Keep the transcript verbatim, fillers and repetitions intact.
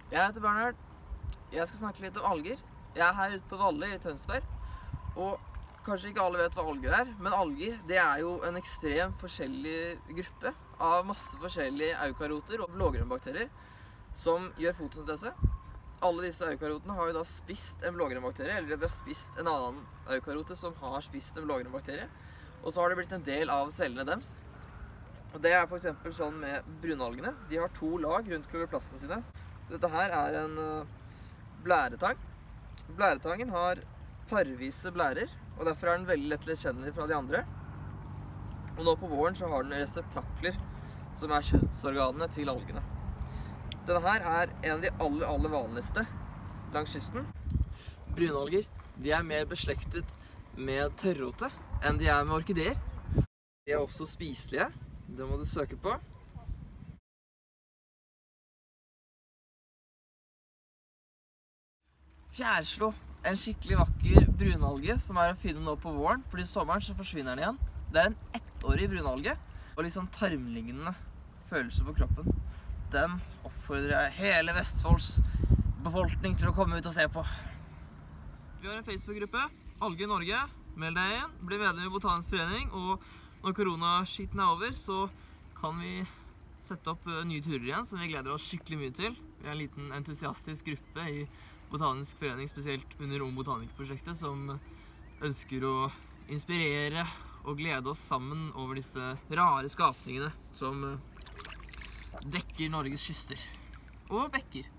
Jeg heter Bernhard. Jeg skal snakke litt om alger. Jeg er her ute på Valle i Tønsberg, og kanskje ikke alle vet hva alger er, men alger det er jo en ekstrem forskjellig gruppe av masse forskjellige eukaryoter og blågrønnbakterier som gjør fotosyntese. Alle disse eukaryotene har jo da spist en blågrønnbakterie, eller de har spist en annen eukaryote som har spist en blågrønnbakterie, og så har det blitt en del av cellene deres. Og det er for eksempel sånn med brunalgene. De har to lag rundt kloroplastene sine. Dette her er en blæretang. Blæretangen har parvise blærer, og derfor er den veldig lett gjenkjennelig fra de andre. Og nå på våren så har den reseptakler, som er kjønnsorganene til algene. Denne her er en av de aller, aller vanligste langs kysten. Brunalger, de er mer beslektet med tørrote enn de er med orkideer. De er også spiselige. Det må du søke på. Fjærslå, en skikkelig vakker brunalge som er å finne nå på våren, fordi i sommeren så forsvinner den igjen. Det er en ettårig brunalge, og litt sånn tarmlignende følelse på kroppen. Den oppfordrer jeg hele Vestfolds befolkning til å komme ut og se på. Vi har en Facebook-gruppe, Alger Norge. Meld deg inn, bli medlem i Botanisk forening, og når koronaskiten er over, så kan vi sette opp nye turer igjen, som vi gleder oss skikkelig mye til. Vi er en liten entusiastisk gruppe i Botanisk forening, spesielt under Ung Botaniker-prosjektet, som ønsker å inspirere og glede oss sammen over disse rare skapningene som dekker Norges kyster og bekker.